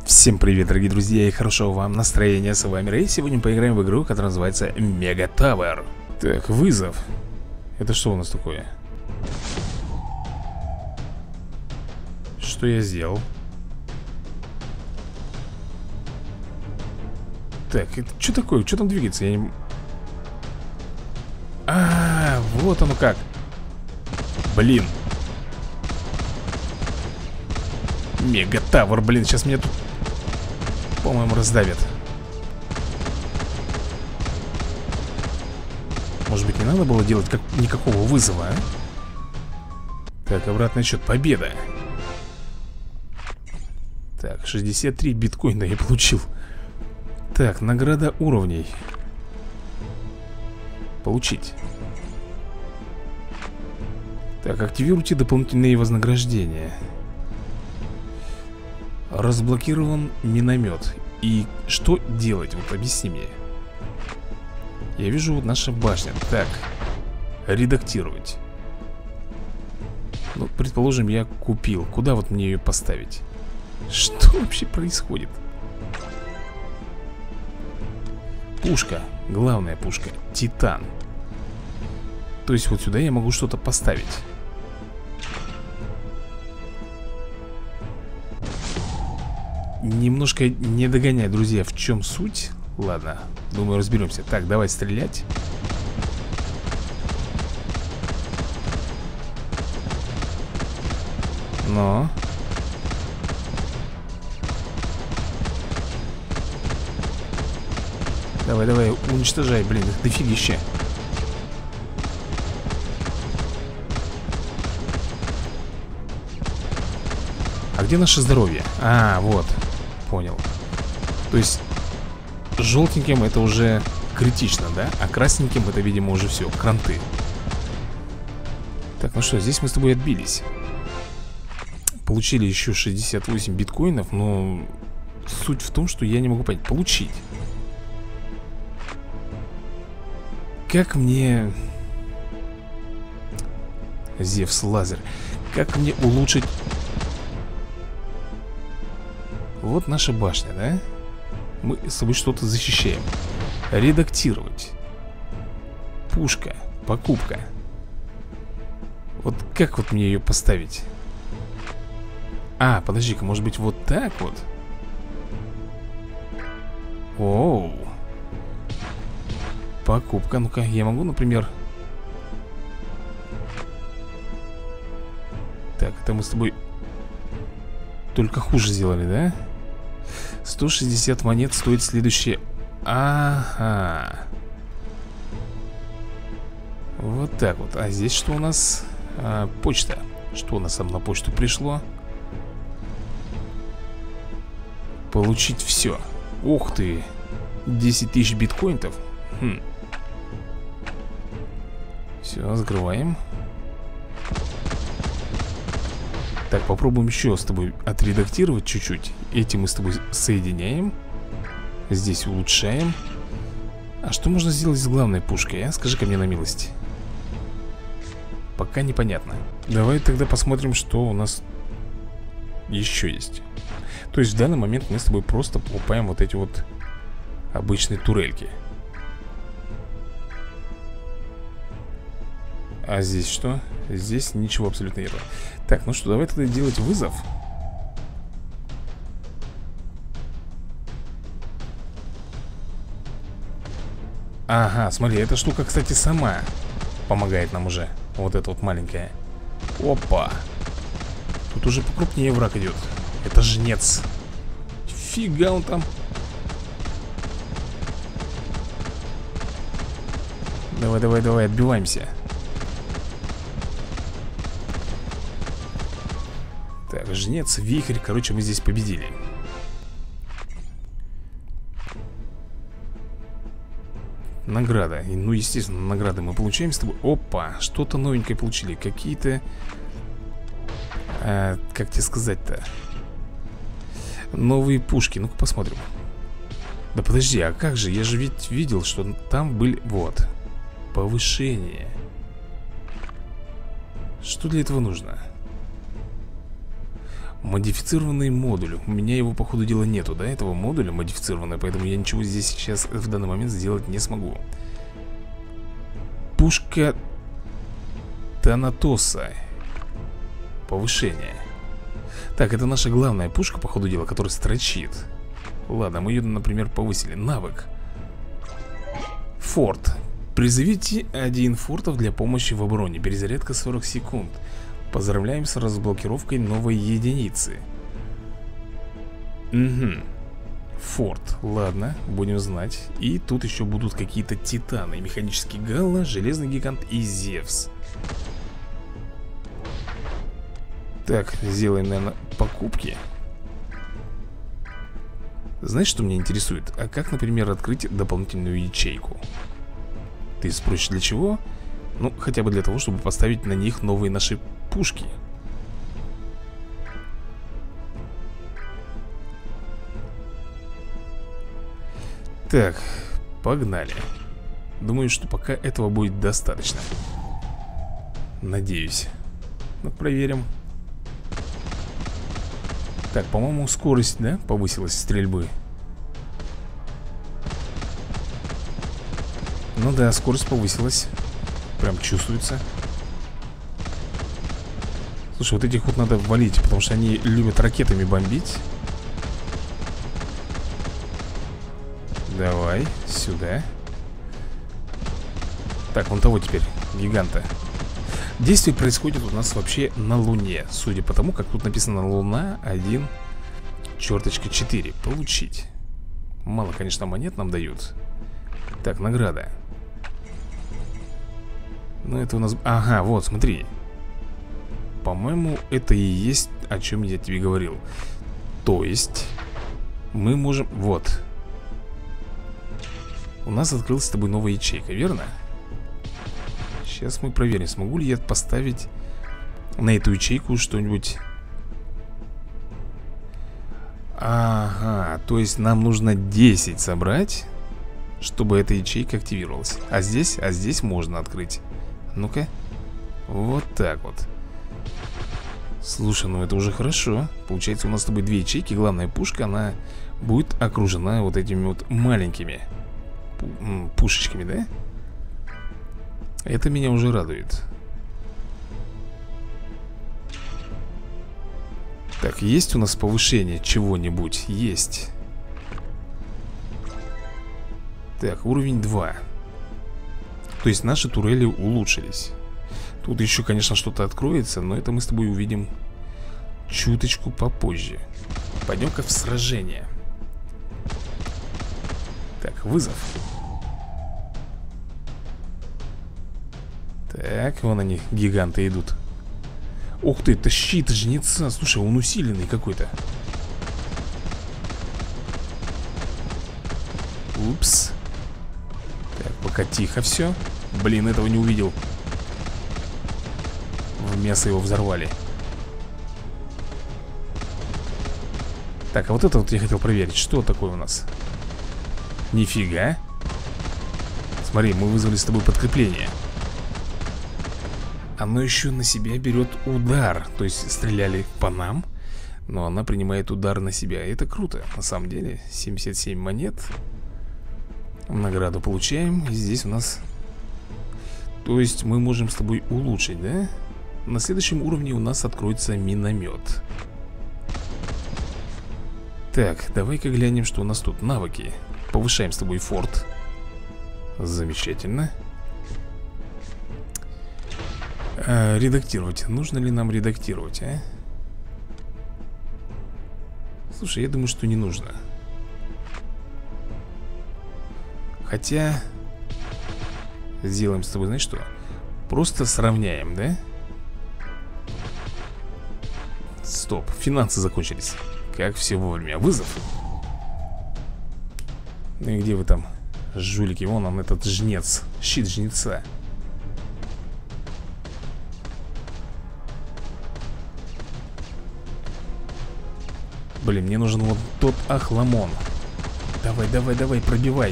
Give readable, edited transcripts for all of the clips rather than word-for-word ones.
Всем привет, дорогие друзья, и хорошего вам настроения. С вами Рэй. Сегодня мы поиграем в игру, которая называется Мега Тавер. Так, вызов. Это что у нас такое? Что я сделал? Так, это что такое? Что там двигается? Я не... Вот оно как. Блин. Мега Тавер, блин, сейчас меня тут, по-моему, раздавят. Может быть, не надо было делать никакого вызова, а? Так, обратный счет, победа. Так, 63 биткоина я получил. Так, награда уровней. Получить. Так, активируйте дополнительные вознаграждения. Разблокирован миномет. И что делать? Вот объясни мне. Я вижу вот наша башня. Так, редактировать. Ну, предположим, я купил. Куда вот мне ее поставить? Что вообще происходит? Пушка. Главная пушка. Титан. То есть вот сюда я могу что-то поставить. Немножко не догоняю, друзья, в чем суть. Ладно, думаю, разберемся. Так, давай стрелять. Но давай, давай, уничтожай, блин, их дофигища. А где наше здоровье? А, вот, понял. То есть желтеньким это уже критично, да? А красненьким это, видимо, уже все, кранты. Так, ну что, здесь мы с тобой отбились. Получили еще 68 биткоинов. Но суть в том, что я не могу понять. Получить. Как мне... Зевс лазер. Как мне улучшить... Вот наша башня, да? Мы с тобой что-то защищаем. Редактировать. Пушка. Покупка. Вот как вот мне ее поставить? А, подожди-ка, может быть вот так вот? Оу. Покупка. Ну-ка, я могу, например... Так, это мы с тобой только хуже сделали, да? 160 монет стоит следующее. Ага. Вот так вот. А здесь что у нас? Почта. Что у нас там на почту пришло? Получить все. Ух ты. 10 тысяч биткоинов. Все, закрываем. Так, попробуем еще с тобой отредактировать чуть-чуть. Эти мы с тобой соединяем. Здесь улучшаем. А что можно сделать с главной пушкой, а? Скажи-ка мне на милость. Пока непонятно. Давай тогда посмотрим, что у нас еще есть. То есть в данный момент мы с тобой просто покупаем вот эти вот обычные турельки. А здесь что? Здесь ничего абсолютно нет. Так, ну что, давай тогда делать вызов. Ага, смотри, эта штука, кстати, сама помогает нам уже. Вот эта вот маленькая. Опа. Тут уже покрупнее враг идет. Это жнец. Фига он там. Давай, давай, давай, отбиваемся. Так, жнец, вихрь, короче, мы здесь победили. Награда. И, ну, естественно, награды мы получаем с тобой. Опа, что-то новенькое получили. Какие-то... как тебе сказать-то? Новые пушки. Ну-ка посмотрим. Да подожди, а как же? Я же ведь видел, что там были... Вот. Повышение. Что для этого нужно? Модифицированный модуль. У меня его, по ходу дела, нету, да, этого модуля модифицированного. Поэтому я ничего здесь сейчас в данный момент сделать не смогу. Пушка Танатоса. Повышение. Так, это наша главная пушка, по ходу дела, которая строчит. Ладно, мы ее, например, повысили. Навык. Форт. Призовите 1 фортов для помощи в обороне. Перезарядка 40 секунд. Поздравляем с разблокировкой новой единицы. Угу. Форт. Ладно, будем знать. И тут еще будут какие-то титаны. Механический Галла, Железный Гигант и Зевс. Так, сделаем, наверное, покупки. Знаешь, что меня интересует? А как, например, открыть дополнительную ячейку? Ты спросишь, для чего? Ну, хотя бы для того, чтобы поставить на них новые наши пушки. Так, погнали. Думаю, что пока этого будет достаточно. Надеюсь. Ну, проверим. Так, по-моему, скорость, да, повысилась стрельбы. Ну да, скорость повысилась. Прям чувствуется. Слушай, вот этих вот надо валить, потому что они любят ракетами бомбить. Давай, сюда. Так, вон того теперь, гиганта. Действие происходит у нас вообще на Луне. Судя по тому, как тут написано Луна 1.4. Получить. Мало, конечно, монет нам дают. Так, награда. Ну, это у нас... Ага, вот, смотри. По-моему, это и есть, о чем я тебе говорил. То есть мы можем... Вот. У нас открылась с тобой новая ячейка, верно? Сейчас мы проверим, смогу ли я поставить на эту ячейку что-нибудь. Ага, то есть нам нужно 10 собрать, чтобы эта ячейка активировалась. А здесь можно открыть. Ну-ка. Вот так вот. Слушай, ну это уже хорошо. Получается, у нас с тобой 2 ячейки. Главная пушка, она будет окружена вот этими вот маленькими пушечками, да? Это меня уже радует. Так, есть у нас повышение чего-нибудь? Есть. Так, уровень 2. То есть наши турели улучшились. Тут еще, конечно, что-то откроется, но это мы с тобой увидим чуточку попозже. Пойдем-ка в сражение. Так, вызов. Так, вон они, гиганты идут. Ух ты, это щит жнеца. Слушай, он усиленный какой-то. Упс. Так, пока тихо все. Блин, этого не увидел. В мясо его взорвали. Так, а вот это вот я хотел проверить. Что такое у нас? Нифига. Смотри, мы вызвали с тобой подкрепление. Оно еще на себя берет удар. То есть стреляли по нам, но она принимает удар на себя. Это круто, на самом деле. 77 монет. Награду получаем. И здесь у нас... То есть мы можем с тобой улучшить, да? На следующем уровне у нас откроется миномет. Так, давай-ка глянем, что у нас тут. Навыки. Повышаем с тобой форт. Замечательно. Редактировать. Нужно ли нам редактировать, а? Слушай, я думаю, что не нужно. Хотя сделаем с тобой, знаешь что? Просто сравняем, да? Стоп, финансы закончились. Как все вовремя. Вызов. Ну и где вы там, жулики? Вон он, этот жнец. Щит жнеца. Блин, мне нужен вот тот охламон. Давай, давай, давай, пробивай.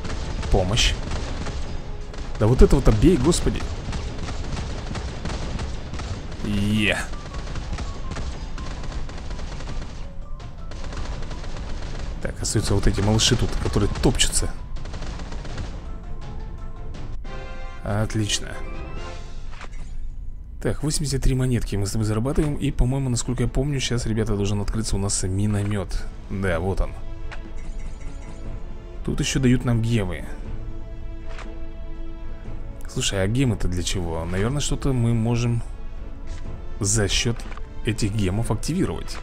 Помощь. Да вот этого-то бей, господи. Е. Так, остаются вот эти малыши тут, которые топчутся. Отлично. Так, 83 монетки мы с тобой зарабатываем. И, по-моему, насколько я помню, сейчас, ребята, должен открыться у нас миномет. Да, вот он. Тут еще дают нам гемы. Слушай, а гемы-то для чего? Наверное, что-то мы можем за счет этих гемов активировать.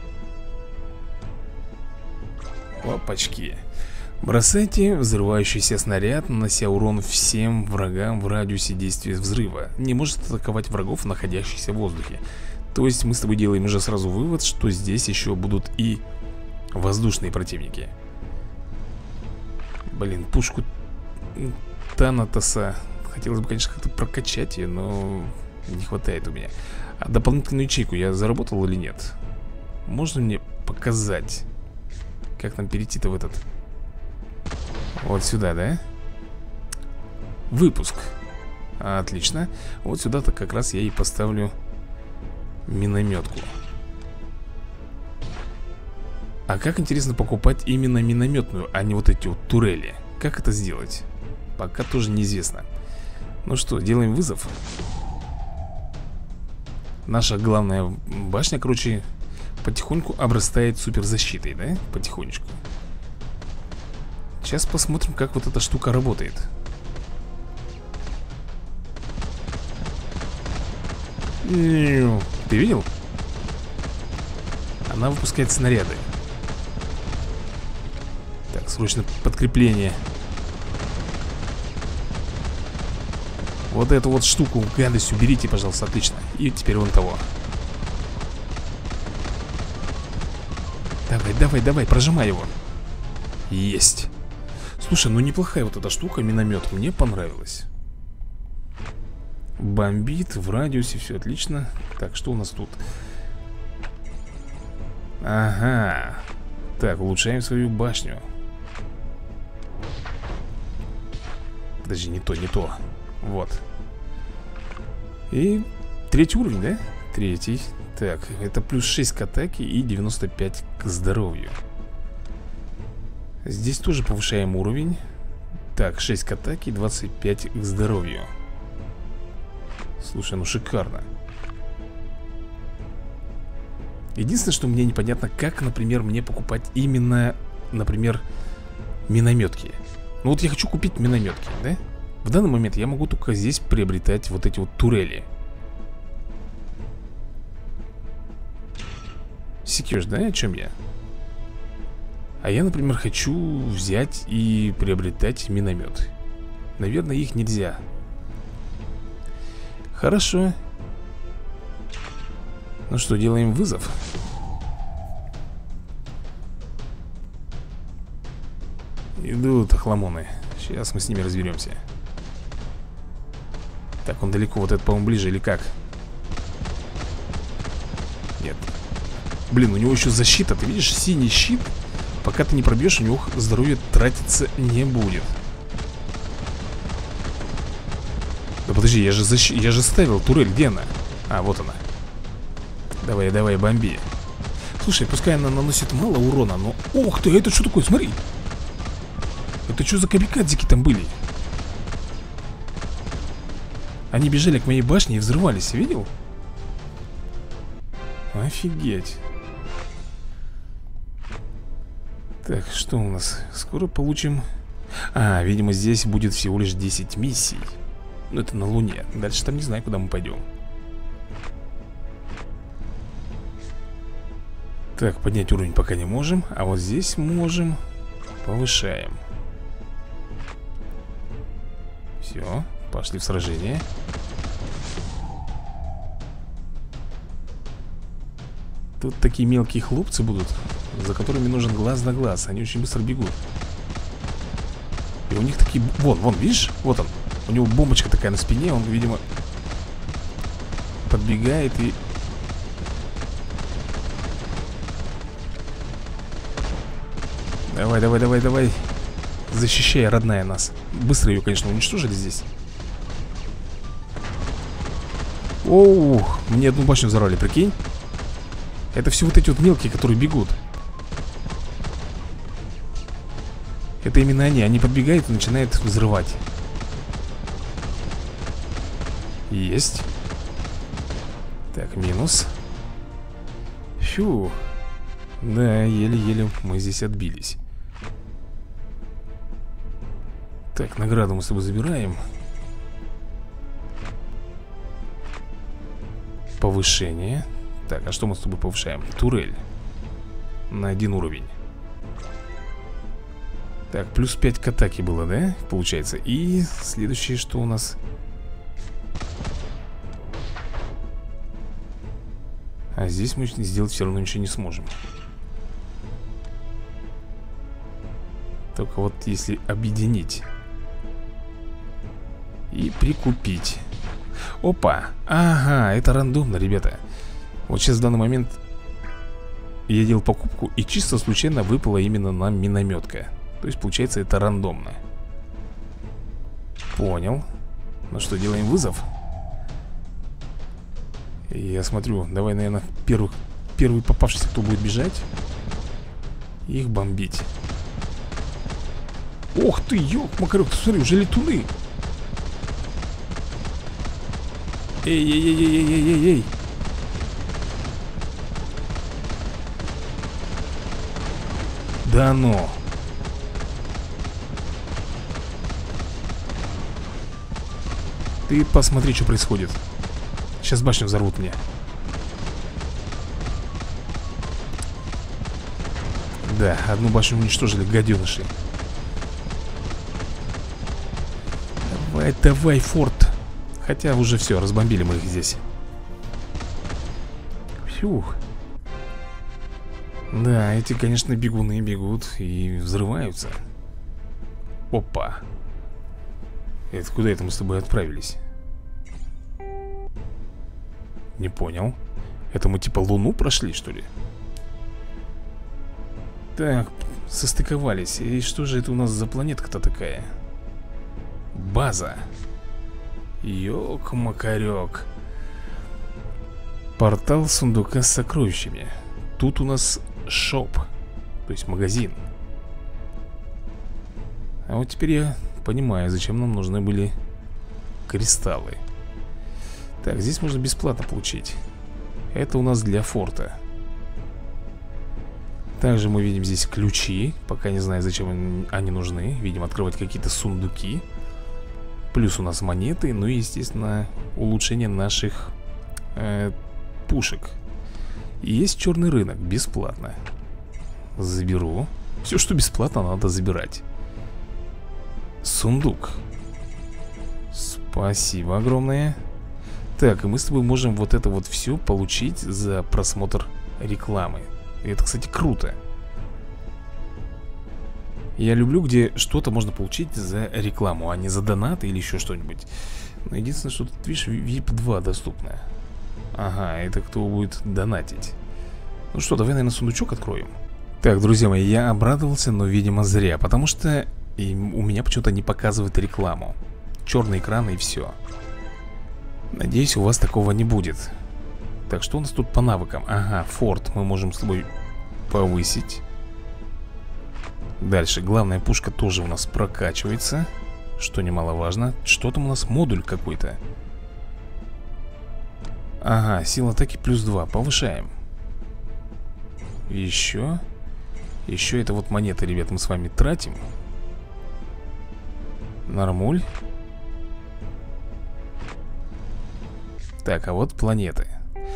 Опачки. Бросайте взрывающийся снаряд, нанося урон всем врагам в радиусе действия взрыва. Не может атаковать врагов, находящихся в воздухе. То есть мы с тобой делаем уже сразу вывод, что здесь еще будут и воздушные противники. Блин, пушку Танатоса хотелось бы, конечно, как-то прокачать ее, но не хватает у меня. А дополнительную ячейку я заработал или нет? Можно мне показать, как нам перейти-то в этот... Вот сюда, да? Выпуск. Отлично. Вот сюда-то как раз я и поставлю минометку. А как, интересно, покупать именно минометную, а не вот эти вот турели? Как это сделать? Пока тоже неизвестно. Ну что, делаем вызов. Наша главная башня, короче, потихоньку обрастает суперзащитой, да? Потихонечку. Сейчас посмотрим, как вот эта штука работает. Ты видел? Она выпускает снаряды. Так, срочно подкрепление. Вот эту вот штуку, гадость, уберите, пожалуйста, отлично. И теперь вон того. Давай, давай, давай, прожимай его. Есть. Слушай, ну неплохая вот эта штука, миномет. Мне понравилась. Бомбит в радиусе, все отлично. Так, что у нас тут? Ага. Так, улучшаем свою башню. Подожди, не то, не то. Вот. И третий уровень, да? Третий. Так, это плюс 6 к атаке и 95 к здоровью. Здесь тоже повышаем уровень. Так, 6 к атаке и 25 к здоровью. Слушай, ну шикарно. Единственное, что мне непонятно, как, например, мне покупать именно, например, минометки. Ну вот я хочу купить минометки, да? В данный момент я могу только здесь приобретать вот эти вот турели. Секешь, да, о чем я? А я, например, хочу взять и приобретать миномет. Наверное, их нельзя. Хорошо. Ну что, делаем вызов. Идут охламоны. Сейчас мы с ними разберемся. Так, он далеко, вот это, по-моему, ближе или как? Нет. Блин, у него еще защита, ты видишь, синий щит. Пока ты не пробьешь, у него здоровье тратиться не будет. Да подожди, я же ставил турель, где она? А, вот она. Давай, давай, бомби. Слушай, пускай она наносит мало урона, но... Ух ты, это что такое, смотри. Это что за камикадзики там были? Они бежали к моей башне и взрывались, видел? Офигеть. Так, что у нас? Скоро получим... А, видимо, здесь будет всего лишь 10 миссий. Ну, это на Луне. Дальше там не знаю, куда мы пойдем. Так, поднять уровень пока не можем. А вот здесь можем. Повышаем. Все, пошли в сражение. Тут такие мелкие хлопцы будут, за которыми нужен глаз на глаз. Они очень быстро бегут. И у них такие... Вон, видишь? Вот он. У него бомбочка такая на спине. Он, видимо, подбегает и... Давай, давай, давай, давай. Защищай, родная, нас. Быстро ее, конечно, уничтожили здесь. Оу, мне одну башню взорвали, прикинь. Это все вот эти вот мелкие, которые бегут. Это именно они подбегают и начинают взрывать. Есть. Так, минус. Фью. Да, еле-еле мы здесь отбились. Так, награду мы с тобой забираем. Повышение. Так, а что мы с тобой повышаем? Турель. На 1 уровень. Так, плюс 5 к атаке было, да? Получается. И следующее, что у нас? А здесь мы сделать все равно ничего не сможем. Только вот если объединить и прикупить. Опа, ага, это рандомно, ребята. Вот сейчас в данный момент я делал покупку, и чисто случайно выпала именно нам минометка. То есть получается это рандомно. Понял. Ну что, делаем вызов? Я смотрю, давай, наверное, первый попавшийся, кто будет бежать, их бомбить. Ох ты, ёк-макарёк, смотри, уже летуны. Эй-эй-эй-эй-эй-эй-эй. Да ну. Ты посмотри, что происходит. Сейчас башню взорвут мне. Да, одну башню уничтожили, гаденыши. Давай, давай, форт. Хотя уже все, разбомбили мы их здесь. Фух. Да, эти, конечно, бегуны бегут и взрываются. Опа. Это куда это мы с тобой отправились? Не понял. Это мы типа Луну прошли, что ли? Так, состыковались. И что же это у нас за планетка-то такая? База. Ёк-макарёк. Портал сундука с сокровищами. Тут у нас шоп, то есть магазин. А вот теперь я понимаю, зачем нам нужны были кристаллы. Так, здесь можно бесплатно получить. Это у нас для форта. Также мы видим здесь ключи. Пока не знаю, зачем они нужны. Видим, открывать какие-то сундуки. Плюс у нас монеты. Ну и, естественно, улучшение наших пушек. И есть черный рынок, бесплатно. Заберу. Все, что бесплатно, надо забирать. Сундук. Спасибо огромное. Так, и мы с тобой можем вот это вот все получить за просмотр рекламы. И это, кстати, круто. Я люблю, где что-то можно получить за рекламу, а не за донаты или еще что-нибудь. Но единственное, что тут, видишь, VIP 2 доступно. Ага, это кто будет донатить. Ну что, давай, наверное, сундучок откроем. Так, друзья мои, я обрадовался, но, видимо, зря. Потому что у меня почему-то не показывает рекламу. Черный экран и все. Надеюсь, у вас такого не будет. Так, что у нас тут по навыкам? Ага, форт мы можем с тобой повысить. Дальше, главная пушка тоже у нас прокачивается, что немаловажно. Что там у нас? Модуль какой-то. Ага, сила атаки плюс 2, повышаем. Еще. Еще это вот монеты, ребят, мы с вами тратим. Нормуль. Так, а вот планеты.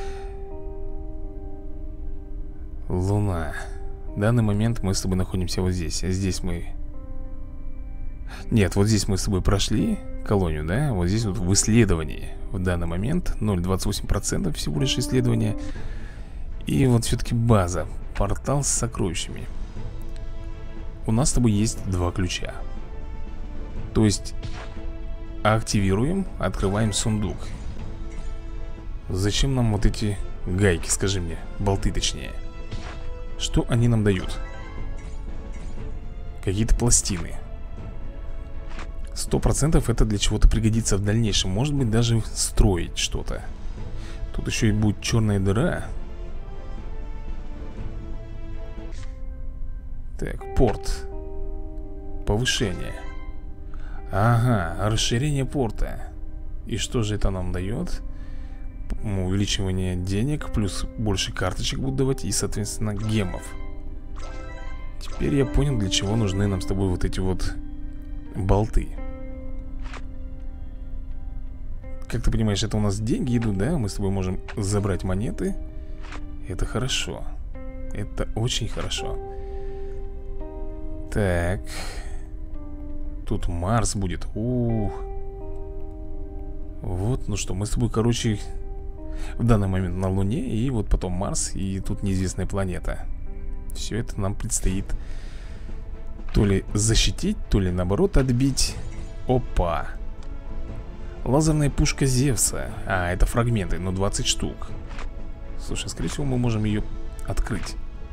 Луна. В данный момент мы с тобой находимся вот здесь. Здесь мы... Нет, вот здесь мы с тобой прошли колонию, да? Вот здесь вот в исследовании. В данный момент 0,28% всего лишь исследования. И вот все-таки база. Портал с сокровищами. У нас с тобой есть 2 ключа. То есть активируем, открываем сундук. Зачем нам вот эти гайки, скажи мне, болты точнее? Что они нам дают? Какие-то пластины. 100% это для чего-то пригодится в дальнейшем. Может быть, даже строить что-то. Тут еще и будет черная дыра. Так, порт. Повышение. Ага, расширение порта. И что же это нам дает? Увеличивание денег, плюс больше карточек будут давать и, соответственно, гемов. Теперь я понял, для чего нужны нам с тобой вот эти вот болты. Как ты понимаешь, это у нас деньги идут, да? Мы с тобой можем забрать монеты. Это хорошо. Это очень хорошо. Так. Тут Марс будет. Вот, ну что, мы с тобой, короче, в данный момент на Луне. И вот потом Марс. И тут неизвестная планета. Все это нам предстоит то ли защитить, то ли наоборот отбить. Опа. Лазерная пушка Зевса. А, это фрагменты, но 20 штук. Слушай, скорее всего мы можем ее открыть.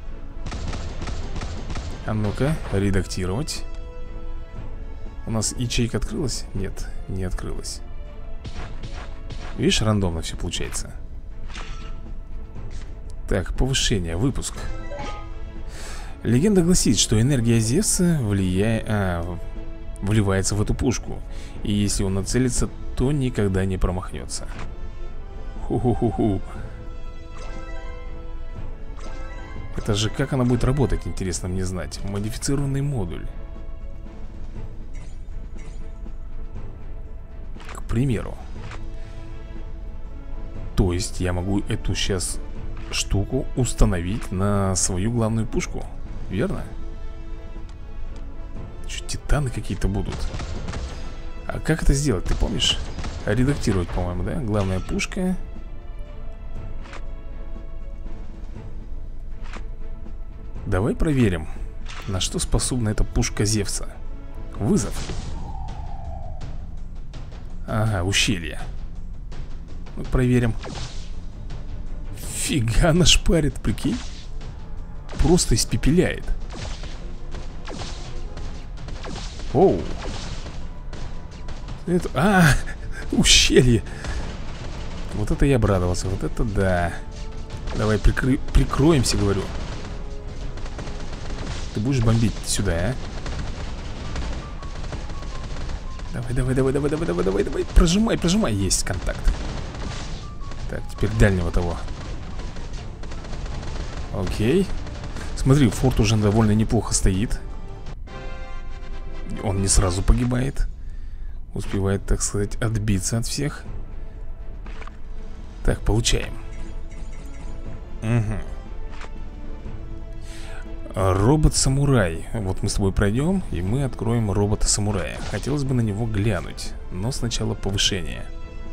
А ну-ка, редактировать. У нас ячейка открылась? Нет, не открылась. Видишь, рандомно все получается. Так, повышение, выпуск. Легенда гласит, что энергия Зевса вливается в эту пушку. И если он нацелится, то никогда не промахнется. Ху-ху-ху-ху. Это же как она будет работать, интересно мне знать. Модифицированный модуль. К примеру. То есть я могу эту сейчас штуку установить на свою главную пушку. Верно? Что, титаны какие-то будут? А как это сделать, ты помнишь? Редактировать, по-моему, да? Главная пушка. Давай проверим, на что способна эта пушка Зевса. Вызов. Ага, ущелье. Ну, проверим. Фига она шпарит, прикинь. Просто испепеляет. Оу. Это... ущелье. Вот это я обрадовался, вот это да. Давай прикроемся, говорю. Ты будешь бомбить сюда, а? Давай. Прожимай. Есть контакт. Так, теперь дальнего того. Окей. Смотри, форт уже довольно неплохо стоит. Он не сразу погибает. Успевает, так сказать, отбиться от всех. Так, получаем. Угу. Робот-самурай. Вот мы с тобой пройдем, и мы откроем робота-самурая. Хотелось бы на него глянуть, но сначала повышение.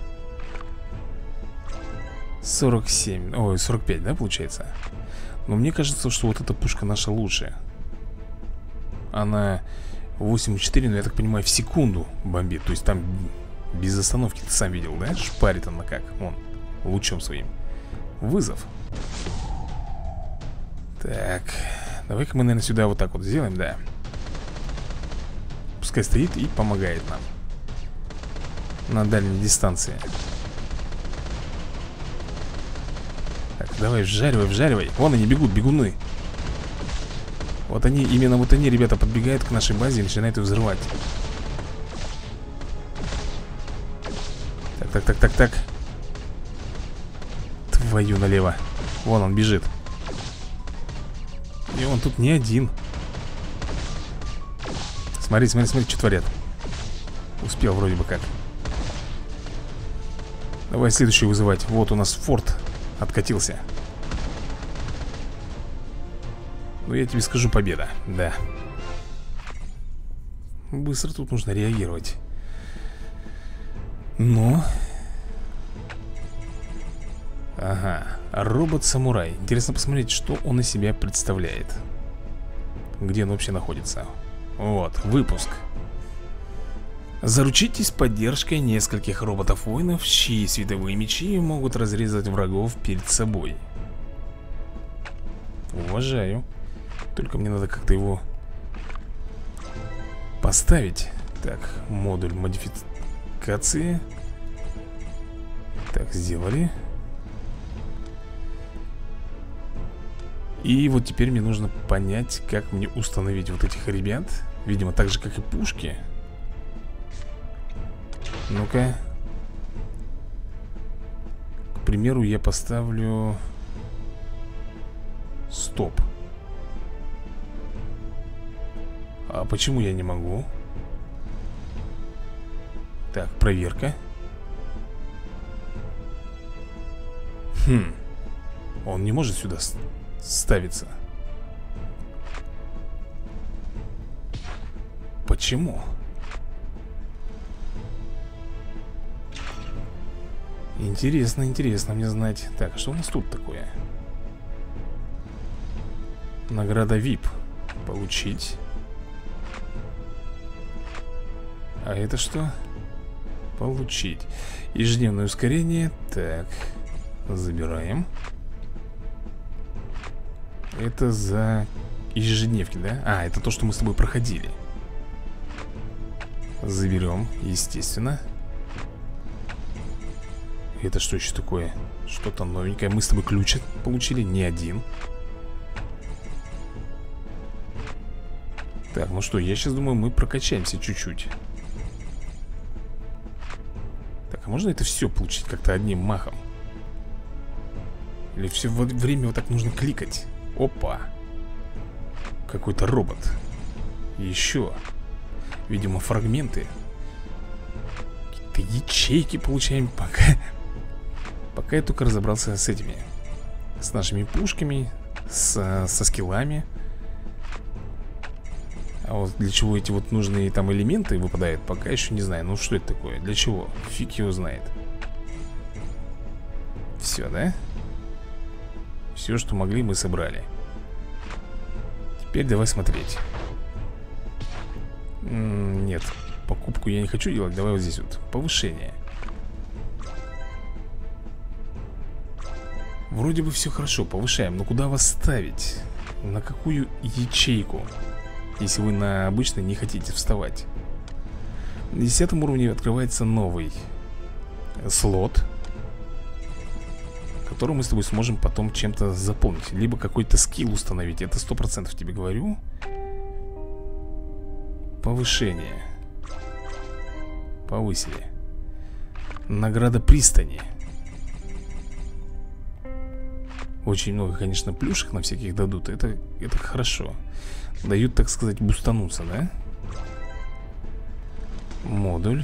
47, ой, 45, да, получается? Но мне кажется, что вот эта пушка наша лучше. Она 8,4, но я так понимаю, в секунду бомбит. То есть там без остановки, ты сам видел, да? Шпарит она как, вон, лучом своим. Вызов. Так, давай-ка мы, наверное, сюда вот так вот сделаем, да. Пускай стоит и помогает нам на дальней дистанции. Так, давай, вжаривай. Вон они бегут, бегуны. Вот они, именно вот они, ребята, подбегают к нашей базе и начинают ее взрывать. Так. Твою налево. Вон он бежит. И он тут не один. Смотри, что творят. Успел вроде бы как. Давай следующий вызывать. Вот у нас форт откатился. Ну, я тебе скажу, победа. Да. Быстро тут нужно реагировать. Но... Ага, робот-самурай. Интересно посмотреть, что он из себя представляет. Где он вообще находится. Вот, выпуск. Заручитесь поддержкой нескольких роботов-воинов, чьи световые мечи могут разрезать врагов перед собой. Уважаю. Только мне надо как-то его поставить. Так, модуль модификации. Так, сделали. И вот теперь мне нужно понять, как мне установить вот этих ребят. Видимо, так же, как и пушки. Ну-ка. К примеру, я поставлю... Стоп. А почему я не могу? Так, проверка. Он не может сюда ставиться. Почему? Интересно, интересно мне знать. Так, что у нас тут такое? Награда VIP. Получить. А это что? Получить. Ежедневное ускорение. Так. Забираем. Это за ежедневки, да? А, это то, что мы с тобой проходили. Заберем, естественно. Это что еще такое? Что-то новенькое. Мы с тобой ключ получили, не один. Так, ну что, я сейчас думаю, мы прокачаемся чуть-чуть. Так, а можно это все получить как-то одним махом? Или все время вот так нужно кликать? Опа. Какой-то робот. Еще. Видимо, фрагменты. Какие-то ячейки получаем. Пока я только разобрался с этими. С нашими пушками. Со скиллами. А вот для чего эти вот нужные там элементы выпадают, пока еще не знаю. Ну что это такое? Для чего? Фиг его знает. Все, да? Все, что могли, мы собрали. Теперь давай смотреть. Нет, покупку я не хочу делать. Давай вот здесь вот повышение. Вроде бы все хорошо, повышаем. Но куда вас ставить? На какую ячейку? Если вы на обычной не хотите вставать. На 10 уровне открывается новый слот, который мы с тобой сможем потом чем-то заполнить. Либо какой-то скилл установить. Это 100% тебе говорю. Повышение. Повысили. Награда пристани. Очень много, конечно, плюшек на всяких дадут. Это хорошо. Дают, так сказать, бустануться, да? Модуль.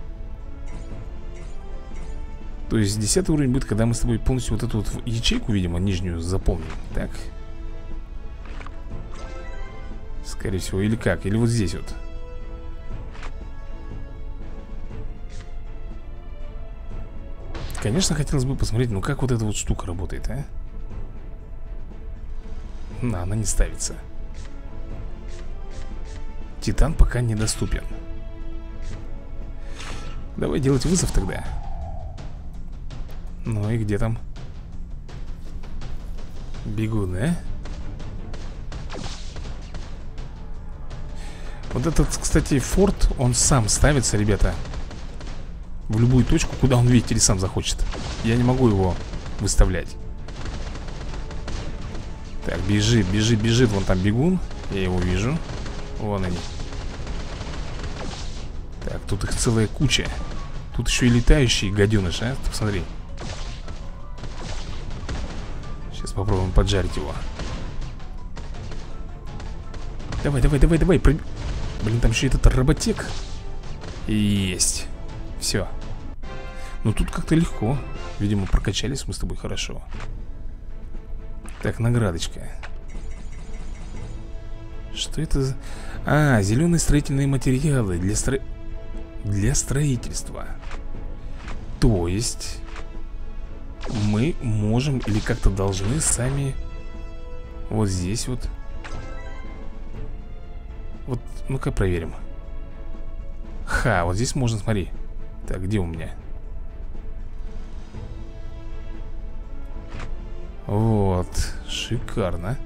То есть 10 уровень будет, когда мы с тобой полностью вот эту вот ячейку, видимо, нижнюю заполним. Так. Скорее всего, или как? Или вот здесь вот. Конечно, хотелось бы посмотреть, ну как вот эта вот штука работает, а? Она не ставится. Титан пока недоступен. Давай делать вызов тогда. Ну и где там? Бегун, а? Вот этот, кстати, форт, он сам ставится, ребята, в любую точку, куда он, видите ли, сам захочет. Я не могу его выставлять. Так, бежит вон там бегун. Я его вижу. Вон они. Так, тут их целая куча. Тут еще и летающие гаденыш, а? Ты посмотри. Сейчас попробуем поджарить его. Давай. Блин, там еще этот роботек. Есть. Все. Ну тут как-то легко. Видимо, прокачались мы с тобой хорошо. Так, наградочка. Что это за... А, зеленые строительные материалы для строительства. То есть мы можем или как-то должны сами вот здесь вот. Вот, ну-ка проверим. Ха, вот здесь можно, смотри. Так, где у меня? Вот, шикарно.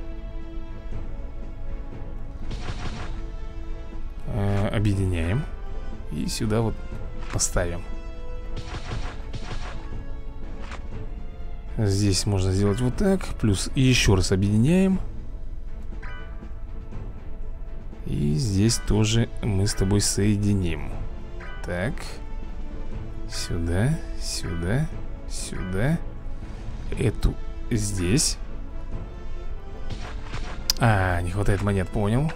Объединяем. И сюда вот поставим. Здесь можно сделать вот так. Плюс еще раз объединяем. И здесь тоже мы с тобой соединим. Так. Сюда, сюда, сюда. Эту здесь. А, не хватает монет, понял.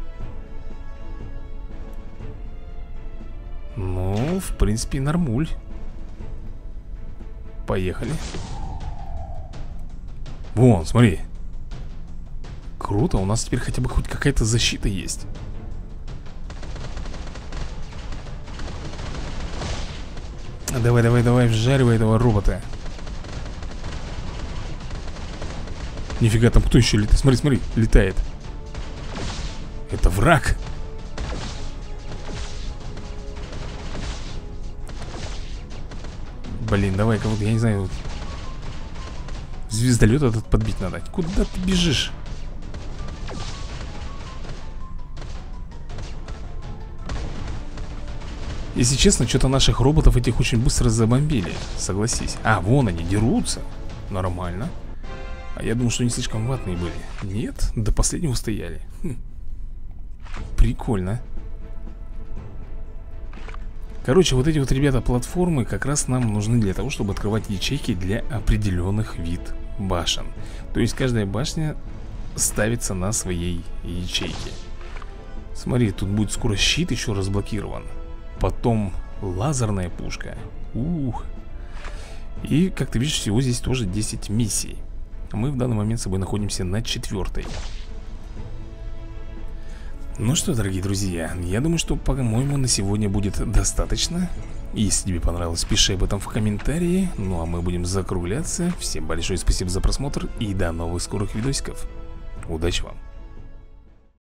Ну, в принципе, нормуль. Поехали. Вон, смотри. Круто, у нас теперь хотя бы хоть какая-то защита есть. Давай, давай, давай, вжаривай этого робота. Нифига, там кто еще летает? Смотри, смотри, летает. Это враг. Блин, давай кого-то, я не знаю. Звездолет этот подбить надо. Куда ты бежишь? Если честно, что-то наших роботов этих очень быстро забомбили. Согласись. А, вон они, дерутся. Нормально. А я думал, что они слишком ватные были. Нет, до последнего стояли. Прикольно. Короче, вот эти вот, ребята, платформы как раз нам нужны для того, чтобы открывать ячейки для определенных вид башен. То есть каждая башня ставится на своей ячейке. Смотри, тут будет скоро щит еще разблокирован. Потом лазерная пушка. Ух. И, как ты видишь, всего здесь тоже 10 миссий. Мы в данный момент с собой находимся на 4-й. Ну что, дорогие друзья, я думаю, что, по-моему, на сегодня будет достаточно. Если тебе понравилось, пиши об этом в комментарии. Ну а мы будем закругляться. Всем большое спасибо за просмотр и до новых скорых видосиков. Удачи вам!